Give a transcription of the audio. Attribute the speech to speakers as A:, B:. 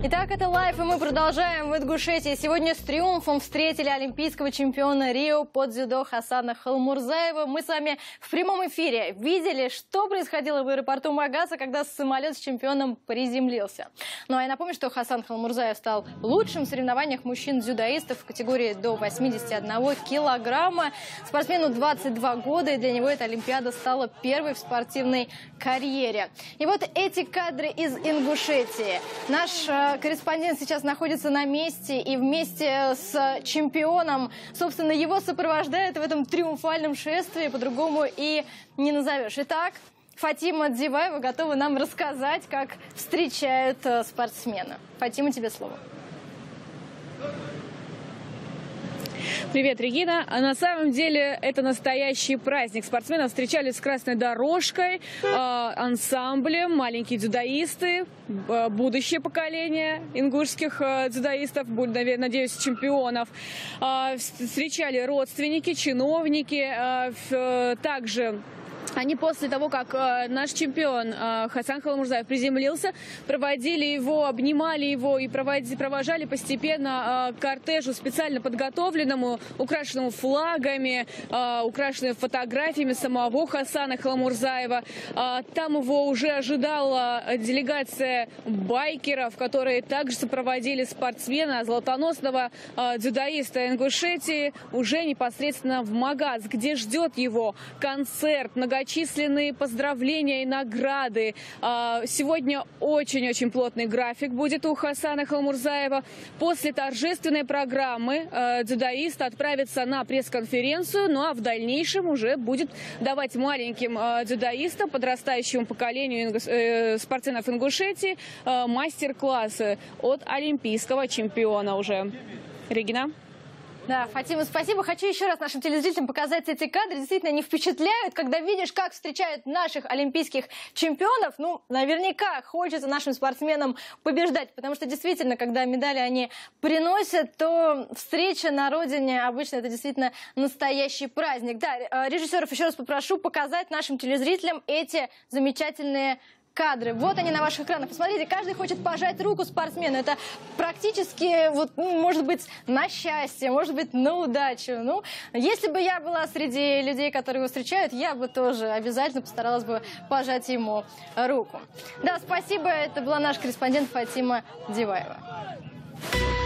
A: Итак, это лайв, и мы продолжаем в Ингушетии. Сегодня с триумфом встретили олимпийского чемпиона Рио по дзюдо Хасана Халмурзаева. Мы с вами в прямом эфире видели, что происходило в аэропорту Магаса, когда самолет с чемпионом приземлился. Ну а я напомню, что Хасан Халмурзаев стал лучшим в соревнованиях мужчин-дзюдоистов в категории до 81 килограмма. Спортсмену 22 года, и для него эта Олимпиада стала первой в спортивной карьере. И вот эти кадры из Ингушетии. Наш корреспондент сейчас находится на месте, и вместе с чемпионом, собственно, его сопровождает в этом триумфальном шествии, по-другому и не назовешь. Итак, Фатима Дзиваева готова нам рассказать, как встречают спортсмена. Фатима, тебе слово.
B: Привет, Регина. А на самом деле это настоящий праздник. Спортсменов встречали с красной дорожкой, ансамблем, маленькие дзюдоисты, будущее поколение ингушских дзюдоистов, надеюсь, чемпионов. Встречали родственники, чиновники, также... Они после того, как наш чемпион Хасан Халмурзаев приземлился, проводили его, обнимали его и провожали постепенно к кортежу, специально подготовленному, украшенному флагами, украшенному фотографиями самого Хасана Халмурзаева. Там его уже ожидала делегация байкеров, которые также сопроводили спортсмена, золотоносного дзюдоиста Ингушетии, уже непосредственно в Магаз, где ждет его концерт, многочисленные поздравления и награды. Сегодня очень-очень плотный график будет у Хасана Халмурзаева. После торжественной программы дзюдоист отправится на пресс-конференцию, ну а в дальнейшем уже будет давать маленьким дзюдоистам, подрастающему поколению спортсменов Ингушетии, мастер-классы от олимпийского чемпиона уже. Регина?
A: Да, Фатима, спасибо. Хочу еще раз нашим телезрителям показать эти кадры. Действительно, они впечатляют, когда видишь, как встречают наших олимпийских чемпионов. Ну, наверняка хочется нашим спортсменам побеждать, потому что действительно, когда медали они приносят, то встреча на родине обычно это действительно настоящий праздник. Да, режиссеров еще раз попрошу показать нашим телезрителям эти замечательные кадры. Вот они на ваших экранах. Посмотрите, каждый хочет пожать руку спортсмену. Это практически, вот, может быть, на счастье, может быть, на удачу. Ну, если бы я была среди людей, которые его встречают, я бы тоже обязательно постаралась бы пожать ему руку. Да, спасибо. Это была наш корреспондент Фатима Дзиваева.